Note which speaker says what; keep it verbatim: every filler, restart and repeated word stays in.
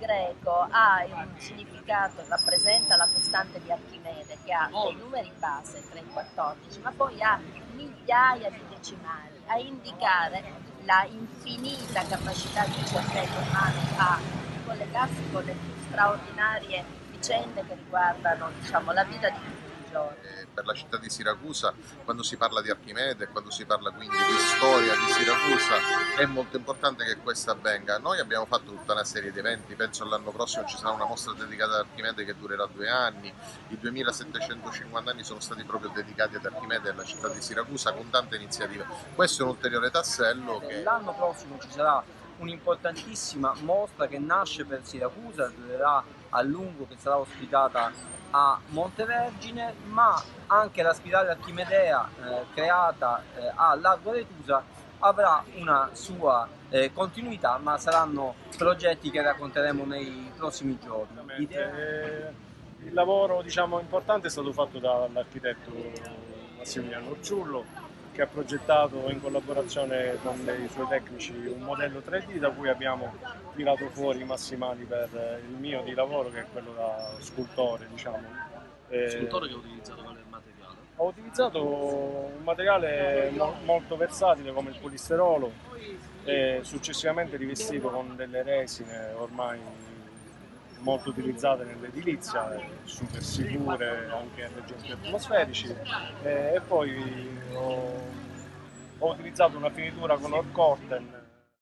Speaker 1: greco ha un significato, rappresenta la costante di Archimede che ha dei numeri base tre e quattordici, ma poi ha migliaia di decimali a indicare la infinita capacità che il cervello umano ha di collegarsi con le più straordinarie vicende che riguardano, diciamo, la vita di tutti i giorni.
Speaker 2: Per la città di Siracusa, quando si parla di Archimede, quando si parla quindi di storia di Siracusa, è molto importante che questo avvenga. Noi abbiamo fatto tutta una serie di eventi, penso all'anno prossimo ci sarà una mostra dedicata ad Archimede che durerà due anni, i duemilasettecentocinquanta anni sono stati proprio dedicati ad Archimede e alla città di Siracusa con tante iniziative. Questo è un ulteriore tassello che...
Speaker 3: L'anno prossimo ci sarà un'importantissima mostra che nasce per Siracusa, durerà a lungo, che sarà ospitata a Montevergine, ma anche la spirale archimedea eh, creata eh, a Largo Aretusa avrà una sua eh, continuità, ma saranno progetti che racconteremo nei prossimi giorni.
Speaker 4: Eh, il lavoro, diciamo, importante è stato fatto dall'architetto Massimiliano Orciullo, che ha progettato in collaborazione con dei suoi tecnici un modello tre D da cui abbiamo tirato fuori i massimali per il mio di lavoro, che è quello da scultore, diciamo.
Speaker 5: Eh, scultore che ha utilizzato quale materiale?
Speaker 4: Ho utilizzato un materiale mo molto versatile come il polisterolo, e successivamente rivestito con delle resine ormai molto utilizzate nell'edilizia, super sicure anche a reagenti atmosferici, e poi ho, ho utilizzato una finitura con Orkorten